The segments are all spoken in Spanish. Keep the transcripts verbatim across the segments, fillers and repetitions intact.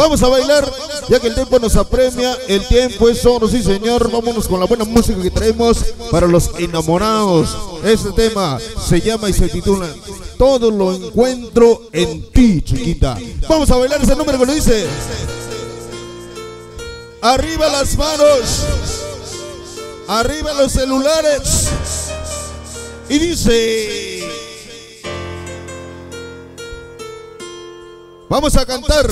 Vamos a bailar, ya que el tiempo nos apremia. El tiempo es oro, sí señor. Vámonos con la buena música que traemos para los enamorados. Este tema se llama y se titula Todo lo encuentro en ti, chiquita. Vamos a bailar ese número que lo dice. Arriba las manos, arriba los celulares. Y dice, vamos a cantar.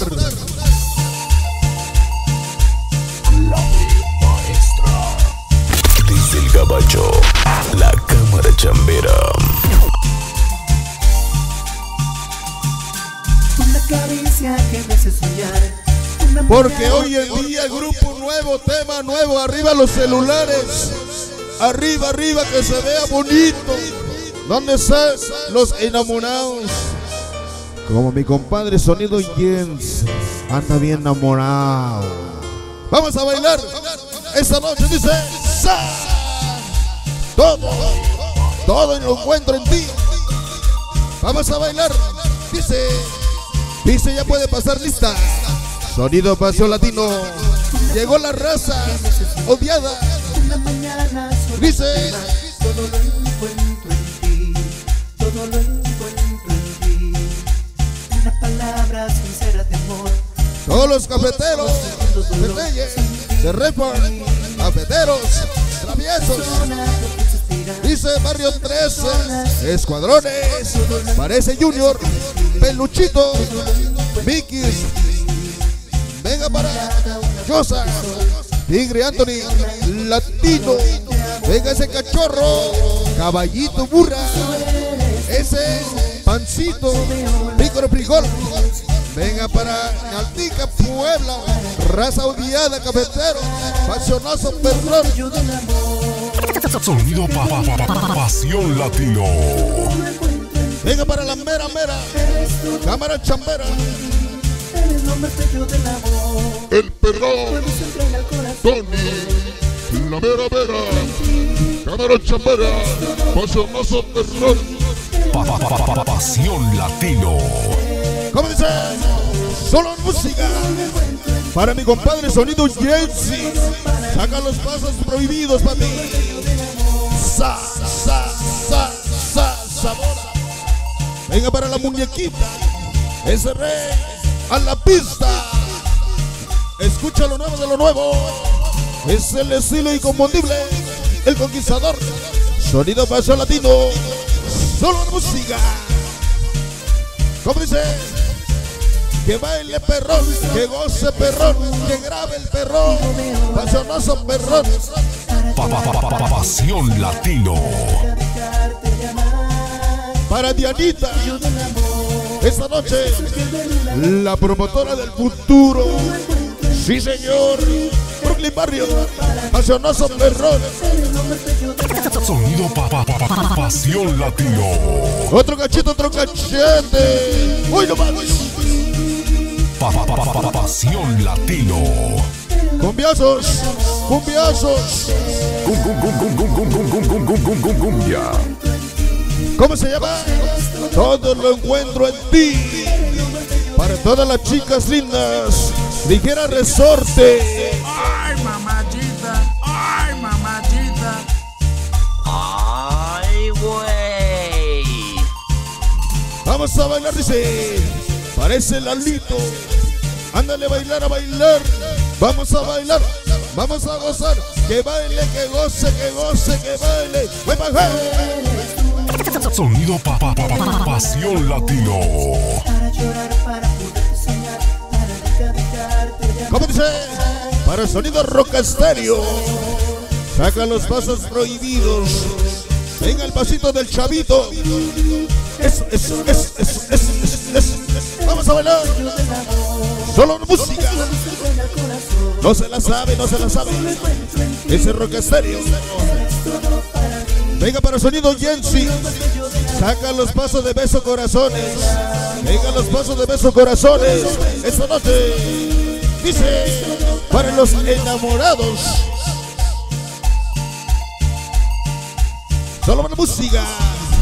La maestra. Desde el gabacho, la cámara chambera. Una caricia que me hace soñar. Porque hoy en día el grupo nuevo, tema nuevo, arriba los celulares. Arriba, arriba, que se vea bonito. ¿Dónde están los enamorados? Como mi compadre Sonido Jens anda bien enamorado. Vamos a bailar. Esta noche dice ¡Sa! Todo, todo lo encuentro en ti. Vamos a bailar. Dice, dice ya puede pasar lista. Sonido Pasión Latino. Llegó la raza odiada. Dice, todo lo encuentro en ti, todo lo encuentro en ti. Una palabra sincera de amor. todos los cafeteros de Telle, de Refan, cafeteros, traviesos. Dice Barrio trece, Escuadrones, parece Junior, Peluchito, Mikis. Venga para Yosa, Tigre Anthony, Latino. Venga ese cachorro, Caballito Burra, ese Pancito, Pícoro Frijol. Venga para Naltica, Puebla, raza odiada, cafetero, pasionazo perrón. Sonido pa, pa, pa, pa, Pasión Latino. Venga para la mera mera, cámara chambera. El perrón, Tony, la mera mera, cámara chambera, pasionazo perrón. Pa, pa, pa, pa, pa, Pasión Latino. ¿Cómo dice? Solo música. Para mi compadre Sonido Jensi. Saca los pasos prohibidos, papi. Sa, sa, sa, sa, sabor. Venga para la muñequita. Ese rey a la pista. Escucha lo nuevo de lo nuevo. Es el estilo inconfundible. El conquistador. Sonido Pasión Latino. Solo música. ¿Cómo dice? Que baile perrón, que goce perrón, que grabe el perrón, pasionazo perrón. Pa, pa, pa, pa, pa, Pasión Latino. Para Dianita, esta noche, la promotora del futuro. Sí señor, Brooklyn Barrio, pasionazo perrón. Sonido pa, pa, pa, pa, Pasión Latino. Otro cachito, otro cachete. Uy, no más. Pa, pa, pa, pa, pa, Pasión Latino. Cumbiazos, cumbiazos. Cum, cum, cum, cum, cum, cum, cum, cum, cum, cum, cum, cum, cumbia. ¿Cómo se llama? Todo lo encuentro en ti. Para todas las chicas lindas, Ligera Resorte. Ay, mamachita, ay, mamachita. Ay, güey. Vamos a bailar, dice. Parece Lalito. Ándale a bailar, a bailar. Vamos a bailar, vamos a gozar. Que baile, que goce, que goce, que baile. ¡Voy pa' acá! Sonido pa, pa, pa, pa, Pasión Latino. ¿Cómo dice? Para el Sonido Rock Estéreo. Saca los pasos prohibidos. Venga el pasito del chavito. Eso, eso, eso, eso, eso, eso, eso. Vamos a bailar. Solo música. No se la sabe, no se la sabe. Ese Rock Estéreo. Venga para el Sonido Jensi. Saca los pasos de beso corazones. Venga los pasos de beso corazones. Esta noche dice para los enamorados. Solo para música.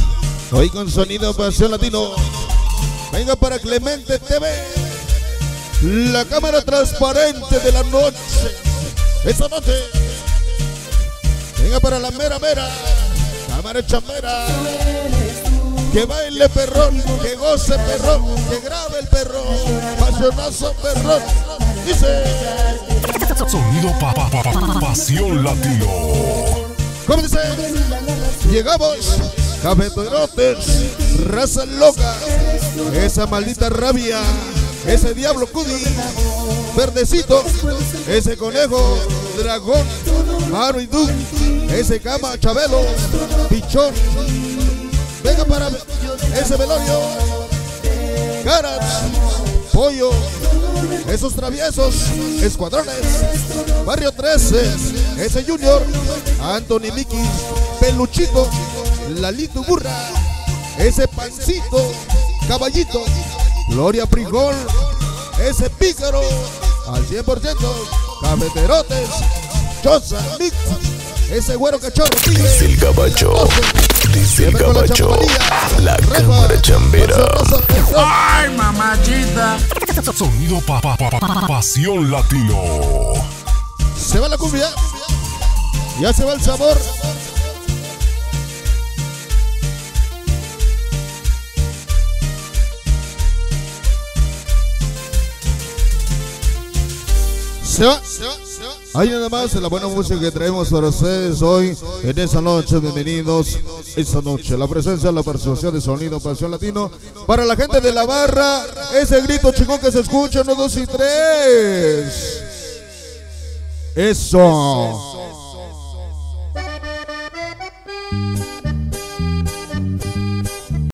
Hoy con Sonido Pasión Latino. Venga para Clemente T V. La cámara transparente de la noche. Esta noche. Venga para la mera mera. Cámara chambera. Que baile perrón, que goce perrón, que grabe el perrón, pasionazo perrón. Dice. Sonido pa, pa, pa, pa, Pasión Latino. ¿Cómo dice? Llegamos, cafeterotes, raza loca, esa maldita rabia, ese diablo cudi, verdecito, ese conejo, dragón, Maro y Doom, ese cama, Chabelo, pichón. Venga para ese velorio, caras, pollo, esos traviesos, escuadrones, Barrio trece, ese Junior, Anthony Mickey, Peluchito, Lalito Burra, ese Pancito, Caballito, Gloria Frijol, ese Pícaro, al cien por ciento, Cafeterotes, Choza, Mix, ese güero cachorro, Dice el gabacho, dice el gabacho, la cámara chambera. ¡Ay, mamachita! Sonido pa, pa, pa, pa, Pasión Latino. Se va la cumbia, ya se va el sabor. Se va, se va, se va. Ahí nada más la buena música que traemos para ustedes hoy en esta noche. Bienvenidos esta noche. La presencia, la participación de Sonido Pasión Latino. Para la gente de la barra, ese grito chingón que se escucha, uno, dos y tres. Eso.